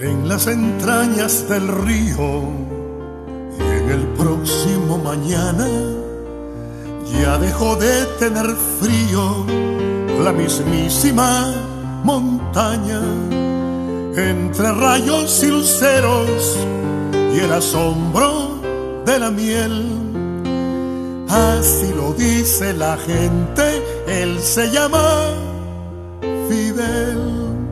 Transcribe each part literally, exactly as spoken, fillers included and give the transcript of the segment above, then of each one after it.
en las entrañas del río, y en el próximo mañana ya dejó de tener frío la mismísima montaña. Entre rayos y luceros y el asombro de la miel, así lo dice la gente, él se llama Fidel.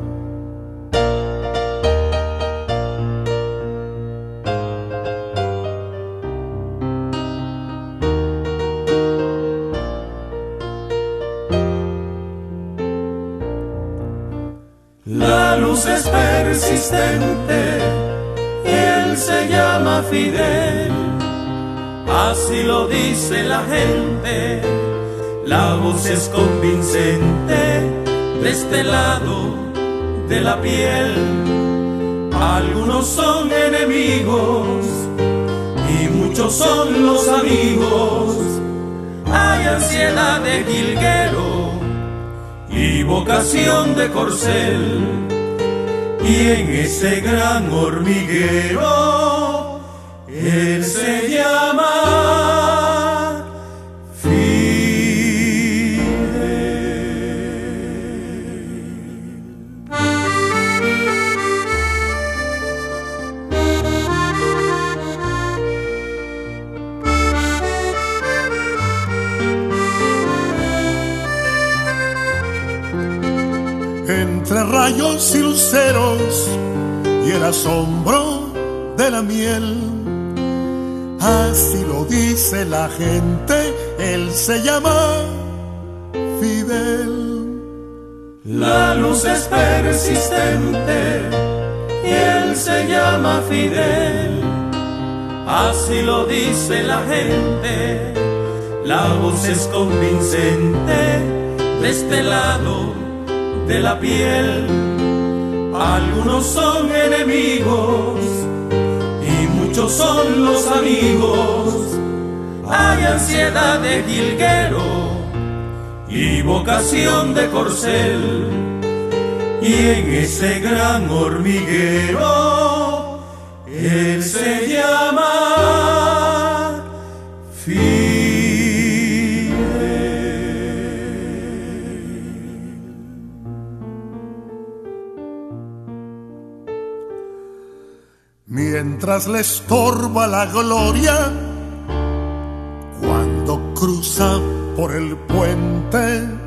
La luz es persistente y él se llama Fidel, así lo dice la gente. La voz es convincente de este lado de la piel. Algunos son enemigos y muchos son los amigos. Hay ansiedad de jilguero y vocación de corcel, y en ese gran hormiguero él se llama Fidel. Entre rayos y luceros y el asombro de la miel, así lo dice la gente, él se llama Fidel. La luz es persistente y él se llama Fidel, así lo dice la gente. La voz es convincente de este lado de la piel. Algunos son enemigos y muchos son los amigos. Hay ansiedad de jilguero y vocación de corcel, y en ese gran hormiguero él se llama Fidel. Mientras le estorba la gloria, cuando cruza por el puente,